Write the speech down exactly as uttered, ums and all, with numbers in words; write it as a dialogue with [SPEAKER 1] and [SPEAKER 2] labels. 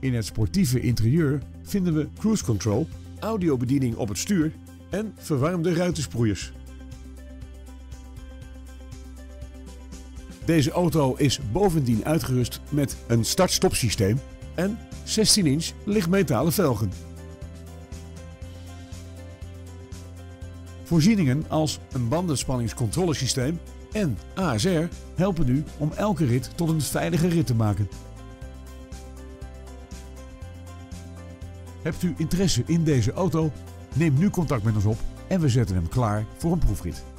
[SPEAKER 1] In het sportieve interieur vinden we cruise control, audiobediening op het stuur en verwarmde ruitensproeiers. Deze auto is bovendien uitgerust met een start-stop systeem en zestien inch lichtmetalen velgen. Voorzieningen als een bandenspanningscontrolesysteem en A S R helpen u om elke rit tot een veilige rit te maken. Hebt u interesse in deze auto? Neem nu contact met ons op en we zetten hem klaar voor een proefrit.